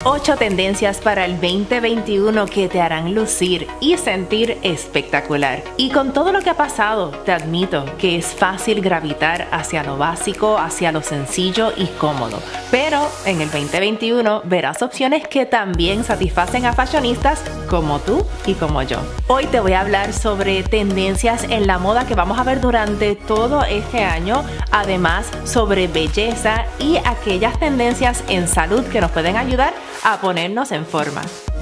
8 tendencias para el 2021 que te harán lucir y sentir espectacular. Y con todo lo que ha pasado, te admito que es fácil gravitar hacia lo básico, hacia lo sencillo y cómodo. Pero en el 2021 verás opciones que también satisfacen a fashionistas como tú y como yo. Hoy te voy a hablar sobre tendencias en la moda que vamos a ver durante todo este año, además sobre belleza y aquellas tendencias en salud que nos pueden ayudar a ponernos en forma.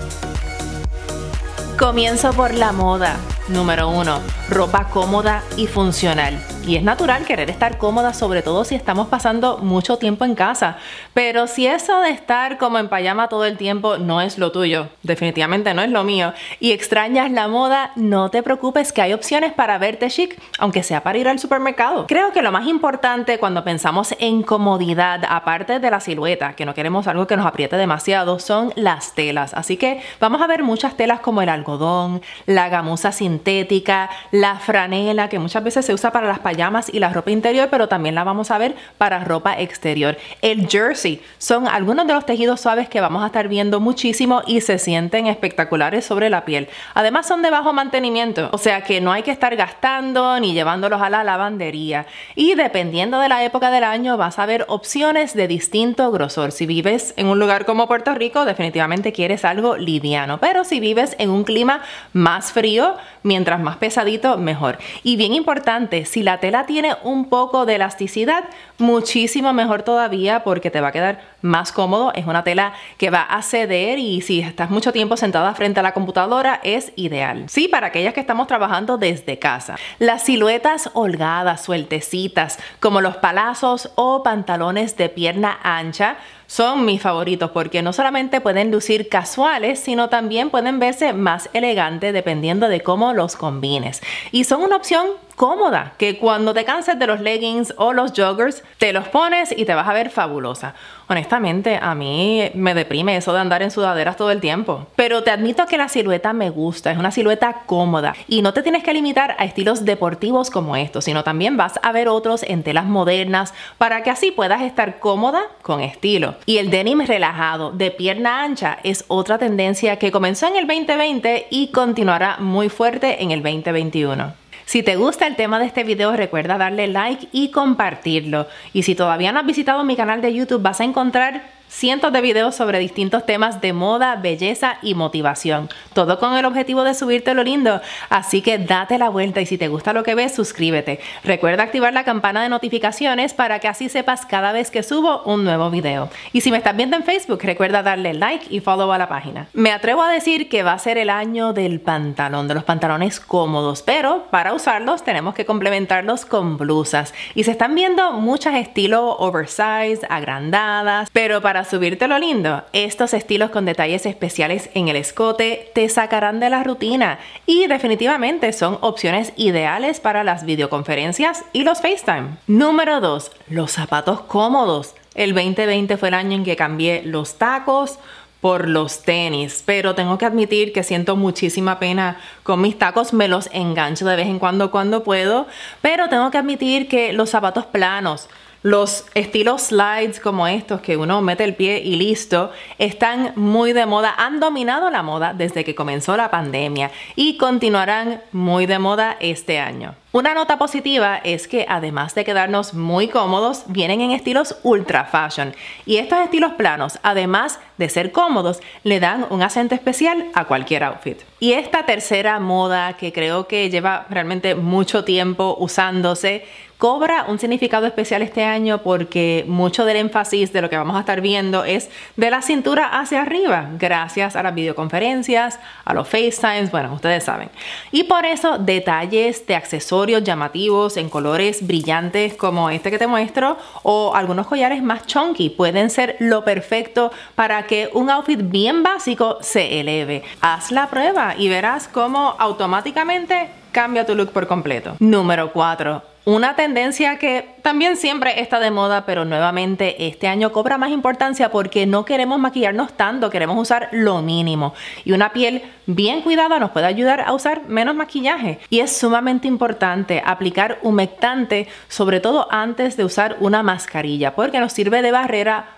Comienzo por la moda. Número 1. Ropa cómoda y funcional. Y es natural querer estar cómoda, sobre todo si estamos pasando mucho tiempo en casa. Pero si eso de estar como en pijama todo el tiempo no es lo tuyo, definitivamente no es lo mío, y extrañas la moda, no te preocupes que hay opciones para verte chic, aunque sea para ir al supermercado. Creo que lo más importante cuando pensamos en comodidad, aparte de la silueta, que no queremos algo que nos apriete demasiado, son las telas. Así que vamos a ver muchas telas como el algodón, la gamuza sintética, la franela, que muchas veces se usa para las pajamas y la ropa interior, pero también la vamos a ver para ropa exterior. El jersey son algunos de los tejidos suaves que vamos a estar viendo muchísimo y se sienten espectaculares sobre la piel. Además son de bajo mantenimiento, o sea que no hay que estar gastando ni llevándolos a la lavandería. Y dependiendo de la época del año vas a ver opciones de distinto grosor. Si vives en un lugar como Puerto Rico, definitivamente quieres algo liviano, pero si vives en un clima más frío, mientras más pesadito, mejor. Y bien importante, si la tela tiene un poco de elasticidad, muchísimo mejor todavía porque te va a quedar más cómodo. Es una tela que va a ceder y si estás mucho tiempo sentada frente a la computadora es ideal. Sí, para aquellas que estamos trabajando desde casa. Las siluetas holgadas, sueltecitas, como los palazos o pantalones de pierna ancha, son mis favoritos porque no solamente pueden lucir casuales, sino también pueden verse más elegantes dependiendo de cómo los combines. Y son una opción cómoda, que cuando te canses de los leggings o los joggers, te los pones y te vas a ver fabulosa. Honestamente, a mí me deprime eso de andar en sudaderas todo el tiempo. Pero te admito que la silueta me gusta, es una silueta cómoda. Y no te tienes que limitar a estilos deportivos como estos, sino también vas a ver otros en telas modernas para que así puedas estar cómoda con estilo. Y el denim relajado de pierna ancha es otra tendencia que comenzó en el 2020 y continuará muy fuerte en el 2021. Si te gusta el tema de este video, recuerda darle like y compartirlo. Y si todavía no has visitado mi canal de YouTube, vas a encontrar cientos de videos sobre distintos temas de moda, belleza y motivación. Todo con el objetivo de subirte lo lindo. Así que date la vuelta y si te gusta lo que ves, suscríbete. Recuerda activar la campana de notificaciones para que así sepas cada vez que subo un nuevo video. Y si me estás viendo en Facebook, recuerda darle like y follow a la página. Me atrevo a decir que va a ser el año del pantalón, de los pantalones cómodos, pero para usarlos tenemos que complementarlos con blusas. Y se están viendo muchas estilos oversize, agrandadas, pero para subirte lo lindo, estos estilos con detalles especiales en el escote te sacarán de la rutina y definitivamente son opciones ideales para las videoconferencias y los FaceTime. Número 2. Los zapatos cómodos. El 2020 fue el año en que cambié los tacos por los tenis, pero tengo que admitir que siento muchísima pena con mis tacos, me los engancho de vez en cuando puedo, pero tengo que admitir que los zapatos planos, los estilos slides como estos que uno mete el pie y listo, están muy de moda, han dominado la moda desde que comenzó la pandemia y continuarán muy de moda este año. Una nota positiva es que además de quedarnos muy cómodos, vienen en estilos ultra fashion. Y estos estilos planos, además de ser cómodos, le dan un acento especial a cualquier outfit. Y esta tercera moda, que creo que lleva realmente mucho tiempo usándose, cobra un significado especial este año porque mucho del énfasis de lo que vamos a estar viendo es de la cintura hacia arriba, gracias a las videoconferencias, a los FaceTimes, bueno, ustedes saben. Y por eso detalles de accesorios llamativos en colores brillantes como este que te muestro o algunos collares más chunky pueden ser lo perfecto para que un outfit bien básico se eleve. Haz la prueba y verás cómo automáticamente cambia tu look por completo. Número 4. Una tendencia que también siempre está de moda, pero nuevamente este año cobra más importancia porque no queremos maquillarnos tanto, queremos usar lo mínimo. Y una piel bien cuidada nos puede ayudar a usar menos maquillaje. Y es sumamente importante aplicar humectante, sobre todo antes de usar una mascarilla, porque nos sirve de barrera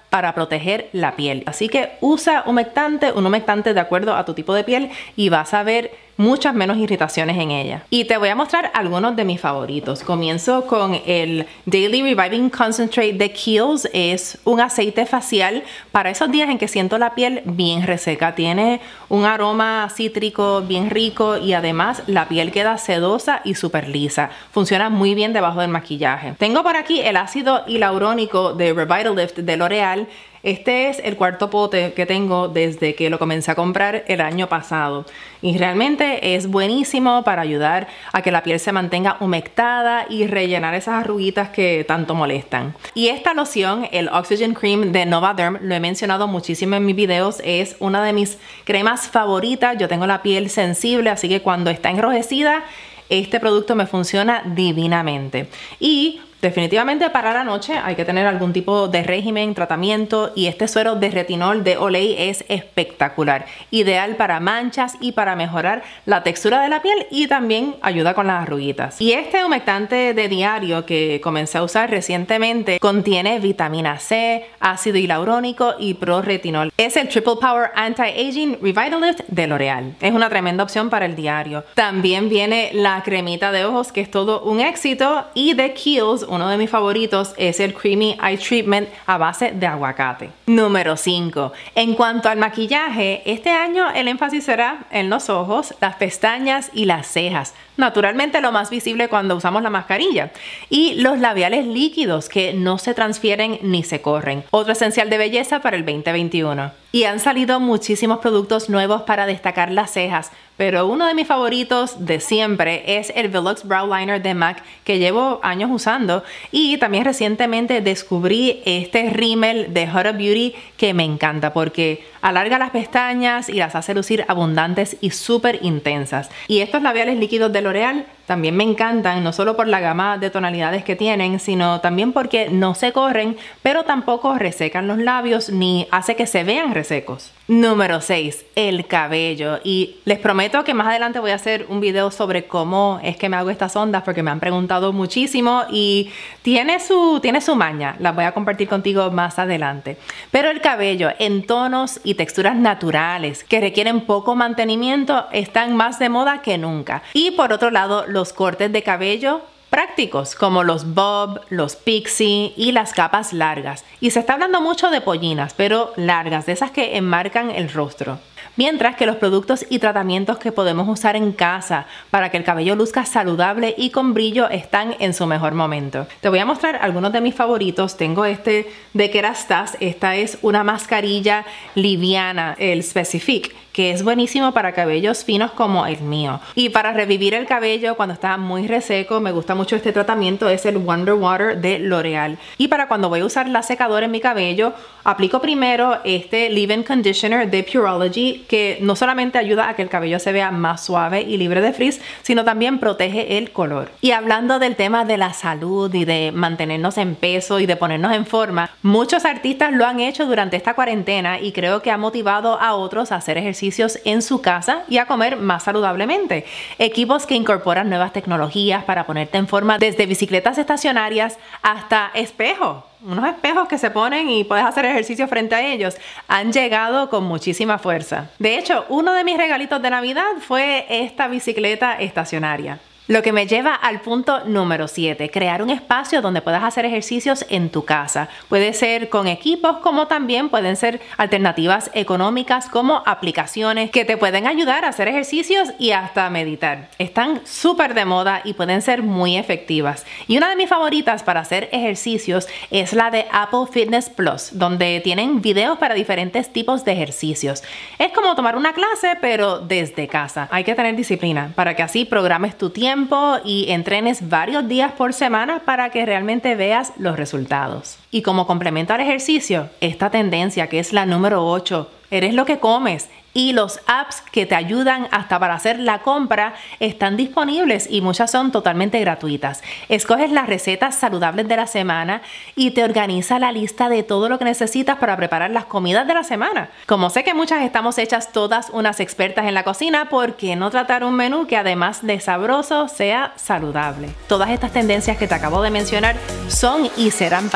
para proteger la piel. Así que usa un humectante de acuerdo a tu tipo de piel y vas a ver muchas menos irritaciones en ella. Y te voy a mostrar algunos de mis favoritos. Comienzo con el Daily Reviving Concentrate de Kiehl's. Es un aceite facial para esos días en que siento la piel bien reseca. Tiene un aroma cítrico bien rico y además la piel queda sedosa y súper lisa. Funciona muy bien debajo del maquillaje. Tengo por aquí el ácido hialurónico de Revitalift de L'Oreal. Este es el cuarto pote que tengo desde que lo comencé a comprar el año pasado y realmente es buenísimo para ayudar a que la piel se mantenga humectada y rellenar esas arruguitas que tanto molestan. Y esta loción, el Oxygen Cream de Novaderm, lo he mencionado muchísimo en mis videos, es una de mis cremas favoritas. Yo tengo la piel sensible, así que cuando está enrojecida, este producto me funciona divinamente. Y definitivamente para la noche hay que tener algún tipo de régimen, tratamiento, y este suero de retinol de Olay es espectacular. Ideal para manchas y para mejorar la textura de la piel y también ayuda con las arruguitas. Y este humectante de diario que comencé a usar recientemente contiene vitamina C, ácido hialurónico y pro-retinol. Es el Triple Power Anti-Aging Revitalift de L'Oreal. Es una tremenda opción para el diario. También viene la cremita de ojos, que es todo un éxito, y de Kiehl's, uno de mis favoritos, es el Creamy Eye Treatment a base de aguacate. Número 5. En cuanto al maquillaje, este año el énfasis será en los ojos, las pestañas y las cejas. Naturalmente lo más visible cuando usamos la mascarilla. Y los labiales líquidos que no se transfieren ni se corren. Otro esencial de belleza para el 2021. Y han salido muchísimos productos nuevos para destacar las cejas, pero uno de mis favoritos de siempre es el Velux Brow Liner de MAC, que llevo años usando, y también recientemente descubrí este rímel de Huda Beauty que me encanta porque alarga las pestañas y las hace lucir abundantes y súper intensas. Y estos labiales líquidos de L'Oreal también me encantan, no solo por la gama de tonalidades que tienen, sino también porque no se corren, pero tampoco resecan los labios ni hace que se vean resecos. Número 6. El cabello. Y les prometo que más adelante voy a hacer un video sobre cómo es que me hago estas ondas porque me han preguntado muchísimo y tiene su maña. Las voy a compartir contigo más adelante. Pero el cabello en tonos y texturas naturales que requieren poco mantenimiento están más de moda que nunca. Y por otro lado, los cortes de cabello prácticos como los bob, los pixie y las capas largas. Y se está hablando mucho de pollinas, pero largas, de esas que enmarcan el rostro. Mientras que los productos y tratamientos que podemos usar en casa para que el cabello luzca saludable y con brillo están en su mejor momento. Te voy a mostrar algunos de mis favoritos. Tengo este de Kerastase. Esta es una mascarilla liviana, el Specific, que es buenísimo para cabellos finos como el mío. Y para revivir el cabello cuando está muy reseco, me gusta mucho este tratamiento, es el Wonder Water de L'Oreal. Y para cuando voy a usar la secadora en mi cabello, aplico primero este Leave-In Conditioner de Pureology, que no solamente ayuda a que el cabello se vea más suave y libre de frizz, sino también protege el color. Y hablando del tema de la salud y de mantenernos en peso y de ponernos en forma, muchos artistas lo han hecho durante esta cuarentena y creo que ha motivado a otros a hacer ejercicios en su casa y a comer más saludablemente. Equipos que incorporan nuevas tecnologías para ponerte en forma, desde bicicletas estacionarias hasta espejos. Unos espejos que se ponen y puedes hacer ejercicio frente a ellos, han llegado con muchísima fuerza. De hecho, uno de mis regalitos de Navidad fue esta bicicleta estacionaria. Lo que me lleva al punto número 7, crear un espacio donde puedas hacer ejercicios en tu casa. Puede ser con equipos, como también pueden ser alternativas económicas como aplicaciones que te pueden ayudar a hacer ejercicios y hasta meditar. Están súper de moda y pueden ser muy efectivas. Y una de mis favoritas para hacer ejercicios es la de Apple Fitness Plus, donde tienen videos para diferentes tipos de ejercicios. Es como tomar una clase, pero desde casa. Hay que tener disciplina para que así programes tu tiempo y entrenes varios días por semana para que realmente veas los resultados. Y como complemento al ejercicio, esta tendencia que es la número 8, eres lo que comes. Y los apps que te ayudan hasta para hacer la compra están disponibles y muchas son totalmente gratuitas. Escoges las recetas saludables de la semana y te organiza la lista de todo lo que necesitas para preparar las comidas de la semana. Como sé que muchas estamos hechas todas unas expertas en la cocina, ¿por qué no tratar un menú que además de sabroso sea saludable? Todas estas tendencias que te acabo de mencionar son y serán parte de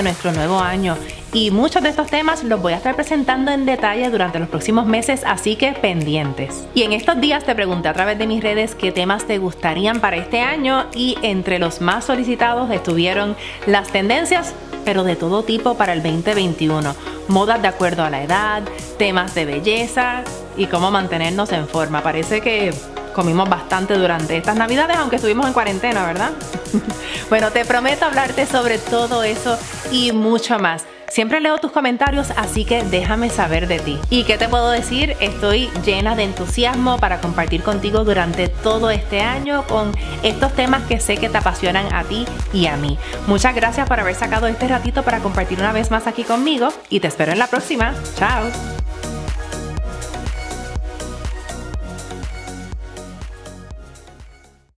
nuestro nuevo año. Y muchos de estos temas los voy a estar presentando en detalle durante los próximos meses, así que pendientes. Y en estos días te pregunté a través de mis redes qué temas te gustarían para este año y entre los más solicitados estuvieron las tendencias, pero de todo tipo para el 2021. Modas de acuerdo a la edad, temas de belleza y cómo mantenernos en forma. Parece que comimos bastante durante estas navidades, aunque estuvimos en cuarentena, ¿verdad? Bueno, te prometo hablarte sobre todo eso y mucho más. Siempre leo tus comentarios, así que déjame saber de ti. ¿Y qué te puedo decir? Estoy llena de entusiasmo para compartir contigo durante todo este año con estos temas que sé que te apasionan a ti y a mí. Muchas gracias por haber sacado este ratito para compartir una vez más aquí conmigo y te espero en la próxima. ¡Chao!